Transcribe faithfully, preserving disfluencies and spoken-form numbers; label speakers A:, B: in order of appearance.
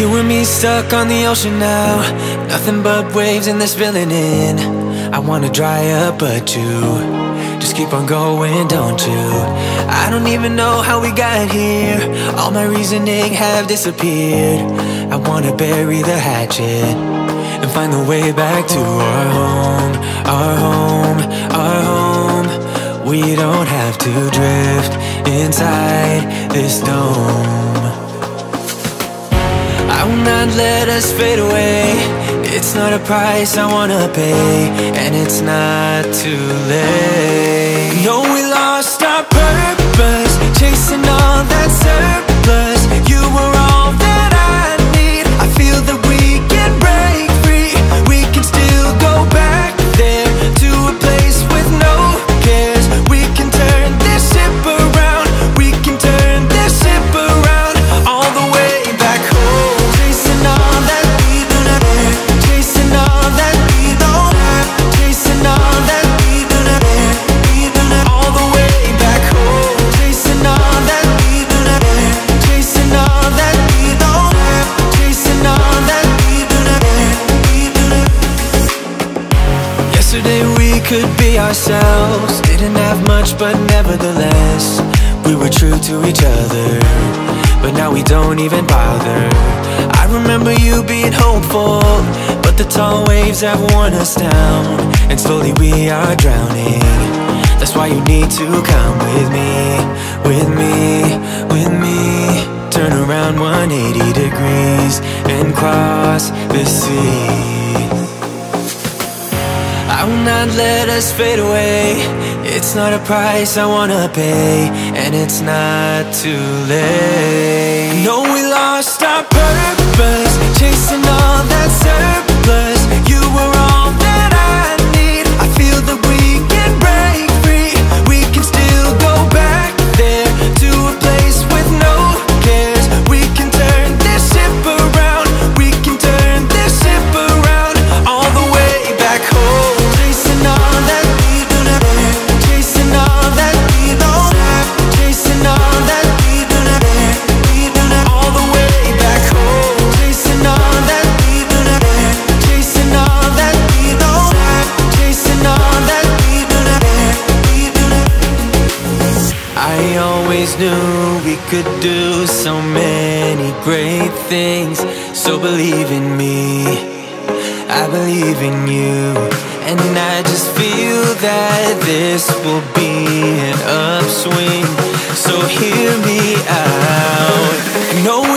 A: You and me stuck on the ocean now, nothing but waves and they're spilling in. I wanna dry up but you just keep on going, don't you? I don't even know how we got here, all my reasoning have disappeared. I wanna bury the hatchet and find the way back to our home, our home, our home. We don't have to drift inside this dome. I will not let us fade away. It's not a price I wanna pay, and it's not too late. No, we lost our purpose, chasing all that surplus. You were all that I need. I feel that we can break free. We can still go back there to a place with no cares. We can turn this ship around. We can turn this ship around all the way back home. Chasing all that we don't have, chasing all that we don't have, chasing all that we don't have, we don't have all the way back home. Chasing all that we don't have, chasing all that we don't have, chasing all that we don't have, we don't have. Yesterday we could be ourselves, didn't have much but nevertheless we were true to each other. But now we don't even bother. I remember you being hopeful, but the tall waves have worn us down, and slowly we are drowning. That's why you need to come with me, with me, with me. Turn around one hundred eighty degrees and cross the sea. I will not let us fade away. It's not a price I wanna pay, and it's not too late. No, we lost our purpose, chasing all that surplus. You were all that I need. I feel that we can break free. We can still go back there to a place with no cares. We can turn this ship around. We can turn this ship around all the way back home. Chasing all that we don't have, chasing all that we don't have, chasing all that we don't have, we don't have all the way back home. Chasing all that we don't have, chasing all that we don't have, chasing all that we don't have, we don't have. I always knew we could do so many great things, so believe in me, I believe in you. And I just feel that this will be an upswing, so hear me out. No